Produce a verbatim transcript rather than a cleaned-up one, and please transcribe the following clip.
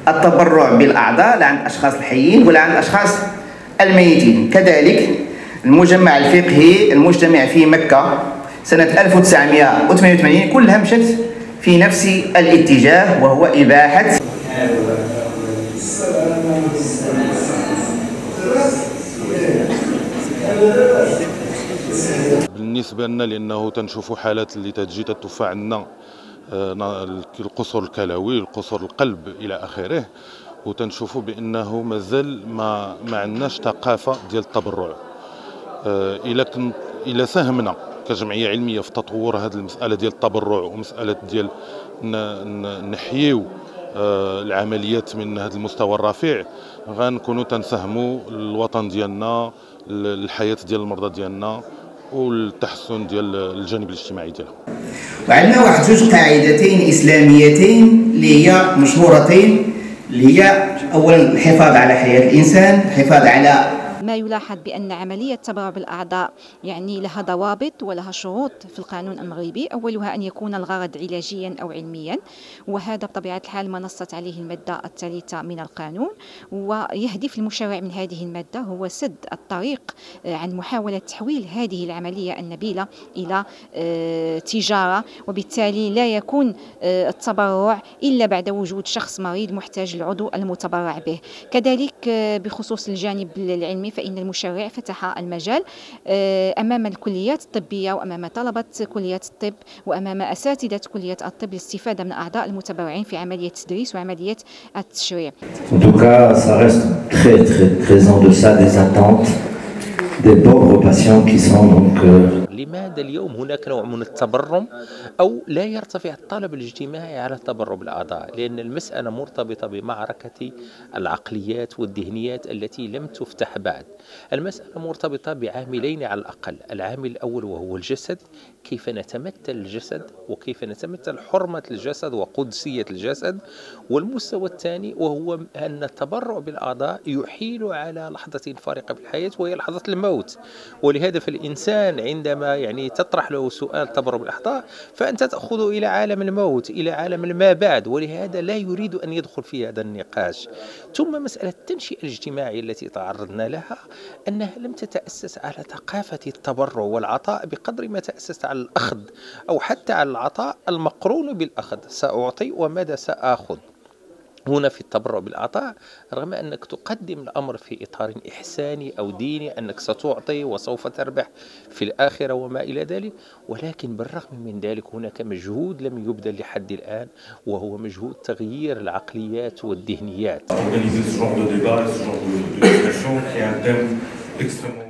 التبرع بالأعضاء لا عند الأشخاص الحيين ولا عند الأشخاص الميتين. كذلك المجمع الفقهي المجتمع في مكة سنة ألف وتسعمائة وثمانية وثمانين كلها مشت في نفس الاتجاه، وهو إباحة بالنسبة لنا، لأنه تنشوفوا حالات اللي تجي تتوفى عندنا القصور الكلوي، القصور القلب إلى آخره، وتنشوفوا بأنه مازال ما ما عندناش ثقافة ديال التبرع. إلا كن إلا ساهمنا كجمعية علمية في تطور هذه المسألة ديال التبرع ومسألة ديال نحييو العمليات من هذا المستوى الرفيع، غنكونوا تنساهموا الوطن ديالنا، الحياة ديال المرضى ديالنا، والتحسن ديال الجانب الاجتماعي ديالهم. وعندنا واحد جوج قاعدتين اسلاميتين اللي هي مشهورتين، اللي هي اولا الحفاظ على حياه الانسان، الحفاظ على ما يلاحظ بأن عملية التبرع بالأعضاء يعني لها ضوابط ولها شروط في القانون المغربي. أولها أن يكون الغرض علاجيا أو علميا، وهذا بطبيعة الحال ما نصت عليه المادة الثالثة من القانون. ويهدف المشرع من هذه المادة هو سد الطريق عن محاولة تحويل هذه العملية النبيلة إلى تجارة، وبالتالي لا يكون التبرع إلا بعد وجود شخص مريض محتاج للعضو المتبرع به. كذلك بخصوص الجانب العلمي، فإن المشرع فتح المجال أمام الكليات الطبية وأمام طلبة كليات الطب وأمام أساتذة كليات الطب للاستفادة من أعضاء المتبرعين في عملية التدريس وعملية التشريع. En tout cas, ça reste très très très en deçà des attentes des pauvres patients qui sont donc لماذا اليوم هناك نوع من التبرم أو لا يرتفع الطلب الاجتماعي على التبرع بالأعضاء؟ لأن المسألة مرتبطة بمعركة العقليات والذهنيات التي لم تفتح بعد. المسألة مرتبطة بعاملين على الأقل، العامل الأول وهو الجسد، كيف نتمثل الجسد وكيف نتمثل حرمة الجسد وقدسية الجسد، والمستوى الثاني وهو أن التبرع بالأعضاء يحيل على لحظة فارقة في الحياة وهي لحظة الموت. ولهذا فالإنسان عندما يعني تطرح له سؤال تبرع بالأعضاء فأنت تأخذه إلى عالم الموت، إلى عالم ما بعد، ولهذا لا يريد أن يدخل في هذا النقاش. ثم مسألة التنشئة الاجتماعية التي تعرضنا لها أنها لم تتأسس على ثقافة التبرع والعطاء بقدر ما تأسست على الأخذ، أو حتى على العطاء المقرون بالأخذ، سأعطي وماذا سأخذ. هنا في التبرع بالعطاء، رغم أنك تقدم الأمر في إطار إحساني أو ديني أنك ستعطي وسوف تربح في الآخرة وما إلى ذلك، ولكن بالرغم من ذلك هناك مجهود لم يبذل لحد الآن، وهو مجهود تغيير العقليات والذهنيات.